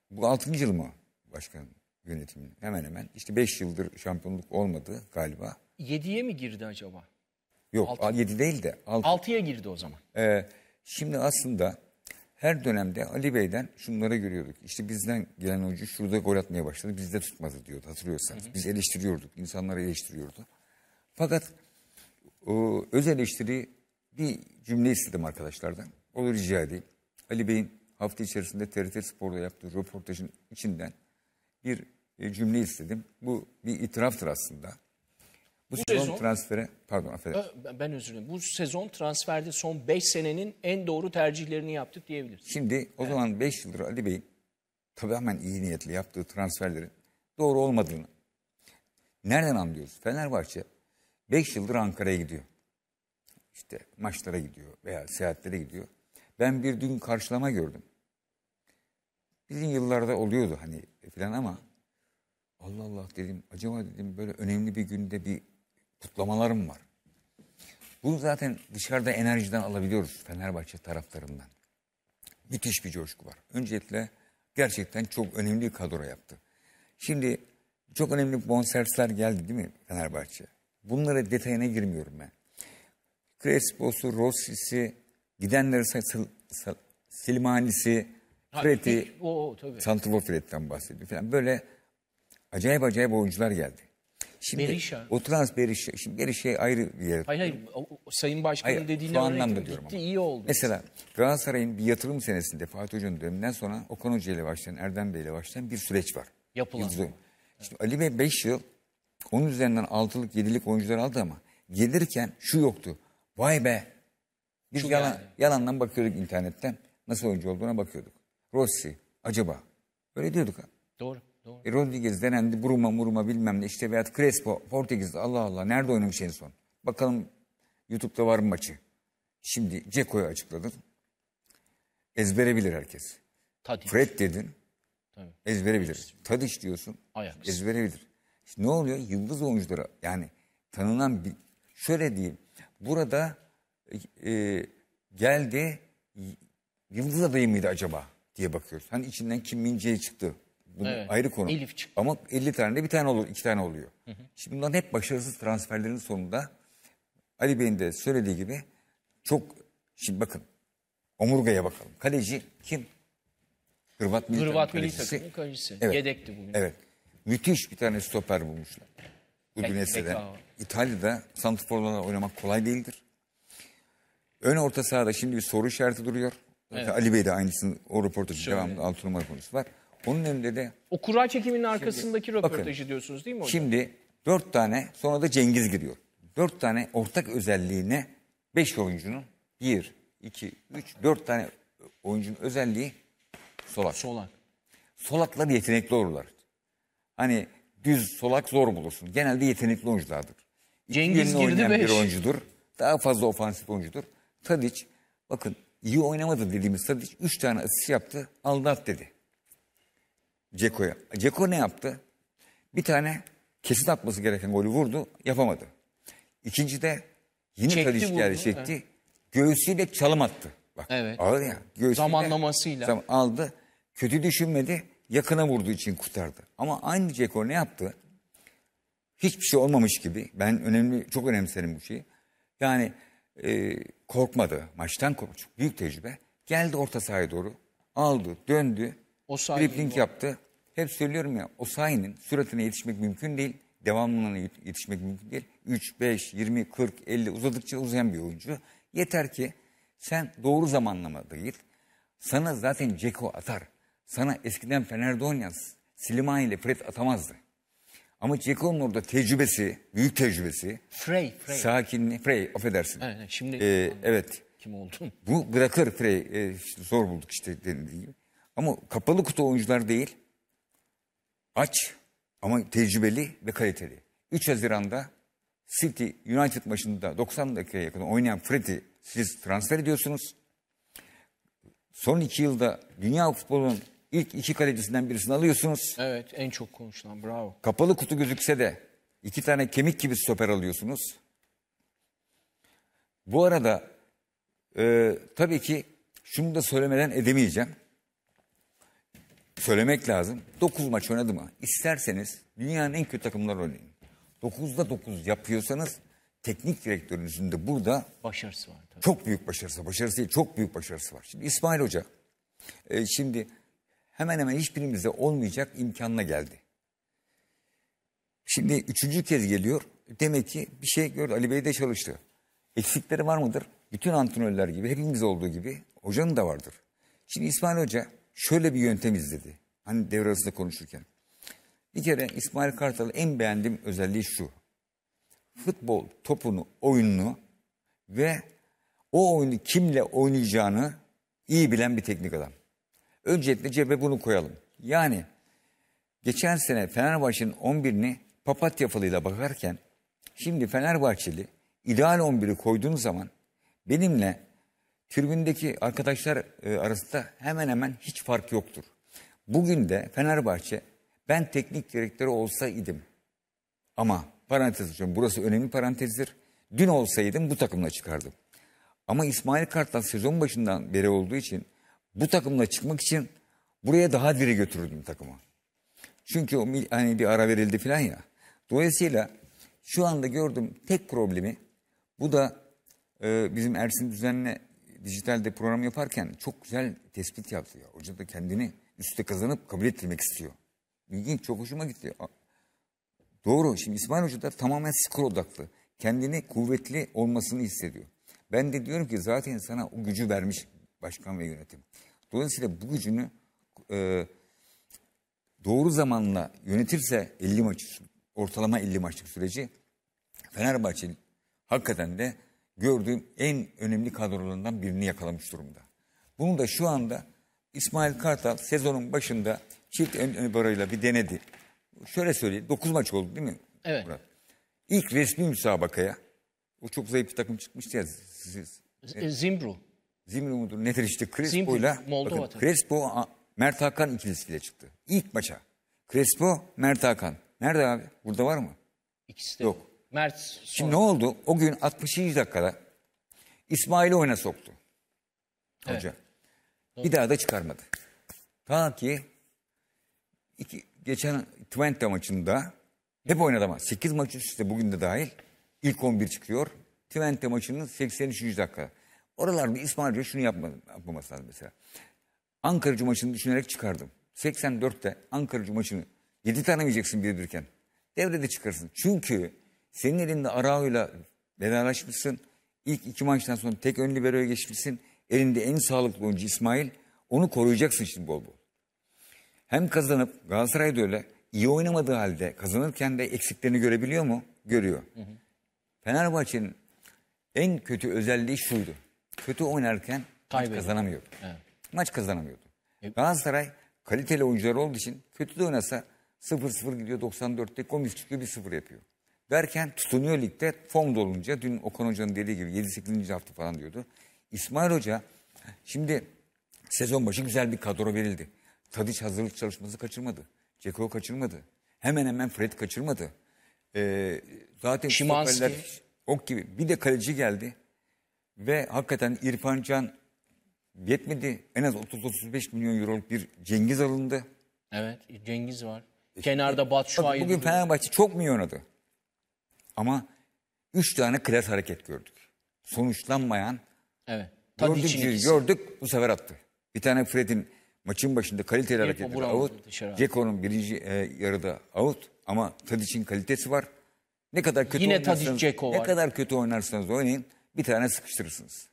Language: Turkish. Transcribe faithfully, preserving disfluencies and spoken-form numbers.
Bu altıncı yıl mı başkan yönetimin? Hemen hemen. İşte beş yıldır şampiyonluk olmadı galiba. yediye mi girdi acaba? Yok Altı. yedi değil de altı. altıya girdi o zaman. Ee, şimdi aslında her dönemde Ali Bey'den şunları görüyorduk. İşte bizden gelen oyuncu şurada gol atmaya başladı. Bizde tutmadı diyordu, hatırlıyorsanız. Hı hı. Biz eleştiriyorduk. İnsanları eleştiriyordu. Fakat o öz eleştiri bir cümle istedim arkadaşlardan. Onu rica edeyim. Ali Bey'in hafta içerisinde T R T Spor'da yaptığı röportajın içinden bir e, cümle istedim. Bu bir itiraftır aslında. Bu, Bu sezon, sezon transfere, pardon affedersin. Ben özür dilerim. Bu sezon transferde son beş senenin en doğru tercihlerini yaptık diyebiliriz. Şimdi o evet. zaman beş yıldır Ali Bey'in tamamen iyi niyetli yaptığı transferlerin doğru olmadığını nereden anlıyoruz? Fenerbahçe beş yıldır Ankara'ya gidiyor. İşte maçlara gidiyor veya seyahatlere gidiyor. Ben bir dün karşılama gördüm. Bizim yıllarda oluyordu hani falan ama Allah Allah dedim, acaba dedim böyle önemli bir günde bir kutlamalarım var. Bunu zaten dışarıda enerjiden alabiliyoruz Fenerbahçe taraftarından. Müthiş bir coşku var. Öncelikle gerçekten çok önemli bir kadro yaptı. Şimdi çok önemli bonservisler geldi değil mi Fenerbahçe? Bunlara detayına girmiyorum ben. Crespo'su, Rossi'si, gidenleri Silmani'si, Fred'i, Santrfor Fred'den bahsediyor falan. Böyle acayip acayip oyuncular geldi. Şimdi Berisha. O trans Berisha. Şimdi Berisha ayrı bir yer. Hayır hayır. O, o, Sayın Başkan'ın hayır, dediğine anlamda diyorum gitti, ama. iyi oldu. Mesela Galatasaray'ın bir yatırım senesinde Fatih Hoca'nın döneminden sonra Okan Hoca ile başlayan, Erdem Bey ile başlayan bir süreç var. Yapılan. Evet. Şimdi Ali Bey beş yıl onun üzerinden altılık yedilik oyuncular aldı ama gelirken şu yoktu. Vay be. Biz şu yalan, geldi. yalandan bakıyorduk internetten. Nasıl oyuncu olduğuna bakıyorduk. Rossi acaba. Böyle diyorduk ha. Doğru. Doğru. E, Rodriguez denendi, Buruma Muruma bilmem ne işte veya Crespo Portekiz'de Allah Allah nerede oynamış en son? Bakalım YouTube'da var mı maçı? Şimdi Ceko'yu açıkladın. Ezbere bilir herkes. Tadic. Fred dedin. Tabii. Ezbere bilir. Tadic diyorsun. Ajax. Ezbere bilir. İşte ne oluyor? Yıldız oyunculara yani tanınan bir şöyle diyeyim. Burada e, geldi yıldız adayı mıydı acaba diye bakıyoruz. Hani içinden Kim Min-jae çıktı. Bu evet. ayrı konu. Elif çıktı. Ama elli tane de bir tane olur, iki tane oluyor. Hı hı. Şimdi bunların hep başarısız transferlerin sonunda Ali Bey'in de söylediği gibi çok, şimdi bakın omurgaya bakalım. Kaleci kim? Hırvat milli Hırvat takımın milli takımın kalecisi. Evet. Yedekti bugün. Evet. Müthiş bir tane stoper bulmuşlar. Udinese'den. İtalya'da santrforlarla oynamak kolay değildir. Ön orta sahada şimdi bir soru işareti duruyor. Evet. Ali Bey de aynısını o röportajı devamlı altı numara konusu var. Onun önünde de... O kura çekiminin arkasındaki şimdi, röportajı bakın, diyorsunuz değil mi hocam? Şimdi dört tane, sonra da Cengiz giriyor. Dört tane ortak özelliğine beş oyuncunun bir, iki, üç, dört tane oyuncunun özelliği solak. Solak. Solaklar yetenekli olurlar. Hani düz solak zor bulursun. Genelde yetenekli oyunculardır. Cengiz girdi beş. Bir oyuncudur. Daha fazla ofansif oyuncudur. Tadic, bakın iyi oynamadı dediğimiz Tadic üç tane asist yaptı, aldı at dedi. Ceko'ya. Ceko ne yaptı? Bir tane kesit atması gereken golü vurdu, yapamadı. İkinci de yine çekti, Tadic geldi, vurdu, çekti. Evet. Göğsüyle çalım attı. Bak, evet. Ağır ya. Göğsüyle, zamanlamasıyla. Aldı. Kötü düşünmedi. Yakına vurduğu için kurtardı. Ama aynı Ceko ne yaptı? Hiçbir şey olmamış gibi. Ben önemli, çok önemserim bu şeyi. Yani e, korkmadı. Maçtan korktu. Büyük tecrübe. Geldi orta sahaya doğru. Aldı, döndü. Dribling yaptı. Hep söylüyorum ya, Osayi'nin süratine yetişmek mümkün değil. Devamlılığına yetişmek mümkün değil. üç, beş, yirmi, kırk, elli uzadıkça uzayan bir oyuncu. Yeter ki sen doğru zamanlamada git. Sana zaten Ceko atar. Sana eskiden Fener'de oynayan Slimani ile Fred atamazdı. Ama Ceko'nun orada tecrübesi, büyük tecrübesi. Frey, Frey. Sakinliği, Frey affedersin. Evet, şimdi ee, evet. Kim oldun? Bu bırakır Frey. E, işte zor bulduk işte denildiği gibi. Ama kapalı kutu oyuncular değil. Aç ama tecrübeli ve kaliteli. üç Haziran'da City United maçında doksan dakikaya yakın oynayan Fred'i siz transfer ediyorsunuz. Son iki yılda dünya futbolunun ilk iki kalecisinden birisini alıyorsunuz. Evet, en çok konuşulan, bravo. Kapalı kutu gözükse de iki tane kemik gibi stoper alıyorsunuz. Bu arada e, tabii ki şunu da söylemeden edemeyeceğim. söylemek lazım. dokuz maç oynadı mı? İsterseniz dünyanın en kötü takımları oynayın. dokuzda dokuz yapıyorsanız teknik direktörünüzün de burada Başarısı var tabii. çok büyük başarısı. Başarısı değil, çok büyük başarısı var. Şimdi İsmail Hoca e, şimdi hemen hemen hiçbirimizde olmayacak imkanla geldi. Şimdi üçüncü kez geliyor. Demek ki bir şey gördü. Ali Bey de çalıştı. Eksikleri var mıdır? Bütün antrenörler gibi, hepimiz olduğu gibi hocanın da vardır. Şimdi İsmail Hoca şöyle bir yöntem izledi. Hani devre arasında konuşurken. Bir kere İsmail Kartal'ın en beğendiğim özelliği şu. Futbol topunu, oyununu ve o oyunu kimle oynayacağını iyi bilen bir teknik adam. Öncelikle cebe bunu koyalım. Yani geçen sene Fenerbahçe'nin on birini papatya falıyla bakarken şimdi Fenerbahçeli ideal on biri koyduğunuz zaman benimle tribündeki arkadaşlar e, arasında hemen hemen hiç fark yoktur. Bugün de Fenerbahçe ben teknik direktörü olsaydım ama parantez açıyorum, burası önemli parantezdir. Dün olsaydım bu takımla çıkardım. Ama İsmail Kartal sezon başından beri olduğu için bu takımla çıkmak için buraya daha diri götürürdüm takımı. Çünkü o hani bir ara verildi falan ya. Dolayısıyla şu anda gördüğüm tek problemi bu da e, bizim Ersin Düzen'le dijitalde program yaparken çok güzel tespit yaptı ya. Hoca da kendini üstte kazanıp kabul ettirmek istiyor. İlginç, çok hoşuma gitti. Doğru. Şimdi İsmail Hoca da tamamen skor odaklı. Kendini kuvvetli olmasını hissediyor. Ben de diyorum ki zaten sana o gücü vermiş başkan ve yönetim. Dolayısıyla bu gücünü e, doğru zamanla yönetirse elli maç, ortalama elli maçlık süreci Fenerbahçe hakikaten de gördüğüm en önemli kadrolarından birini yakalamış durumda. Bunu da şu anda İsmail Kartal sezonun başında çift ön, ön barajıyla bir denedi. Şöyle söyleyeyim, dokuz maç oldu değil mi? Evet. Murat? İlk resmi müsabakaya, o çok zayıf bir takım çıkmıştı ya. Siz, Z- Zimbru. Zimbru mudur nedir işte Crespo'yla. Zimbru, Moldova bakın, tabii. Crespo, Mert Hakan ikilisiyle çıktı. İlk maça. Crespo, Mert Hakan. Nerede abi? Burada var mı? İkisi de. Yok. Mert Şimdi sonra. ne oldu? O gün altmışıncı dakikada İsmail'i oyuna soktu. Hoca. Bir daha da çıkarmadı. Ta ki iki, geçen Twente maçında hep oynadı ama sekiz maç üst üste bugün de dahil ilk on bir çıkıyor. Twente maçının seksen üçüncü dakika. Oralarda İsmail Hoca şunu yapmadı, yapmaması lazım mesela. Ankaracı maçını düşünerek çıkardım. seksen dörtte Ankaracı maçını yedi tane yiyeceksin birbirken. Devrede çıkarsın. Çünkü senin elinde Arao'yla vedalaşmışsın. İlk iki maçtan sonra tek ön libero'ya geçmişsin. Elinde en sağlıklı oyuncu İsmail. Onu koruyacaksın şimdi bol bol. Hem kazanıp Galatasaray'da öyle iyi oynamadığı halde kazanırken de eksiklerini görebiliyor mu? Görüyor. Hı hı. Fenerbahçe'nin en kötü özelliği şuydu. Kötü oynarken maç kazanamıyordu. Evet. Maç kazanamıyordu. Evet. Galatasaray kaliteli oyuncular olduğu için kötü de oynasa sıfır sıfır gidiyor, doksan dörtte komis çıkıyor, bir sıfır yapıyor. Derken tutunuyor ligde, form dolunca dün Okan Hoca'nın dediği gibi yedi sekizinci hafta falan diyordu. İsmail Hoca şimdi sezon başı güzel bir kadro verildi. Tadiç hazırlık çalışması kaçırmadı. Ceko kaçırmadı. Hemen hemen Fred kaçırmadı. Ee, zaten Şimanski. ok gibi. Bir de kaleci geldi. Ve hakikaten İrfan Can yetmedi. En az otuz otuz beş milyon euroluk bir Cengiz alındı. Evet, Cengiz var. Kenarda Batshuayi. Bugün Fenerbahçe çok mu iyi oynadı? Ama üç tane klas hareket gördük. Sonuçlanmayan. Evet. Gördük, gördük bu sefer attı. Bir tane Fred'in maçın başında kaliteli hareketleri out. Ceko'nun birinci e, yarıda out. Ama Tadic'in kalitesi var. Ne kadar kötü Yine oynarsanız, Tadic, Ceko ne var. kadar kötü oynarsanız oynayın bir tane sıkıştırırsınız.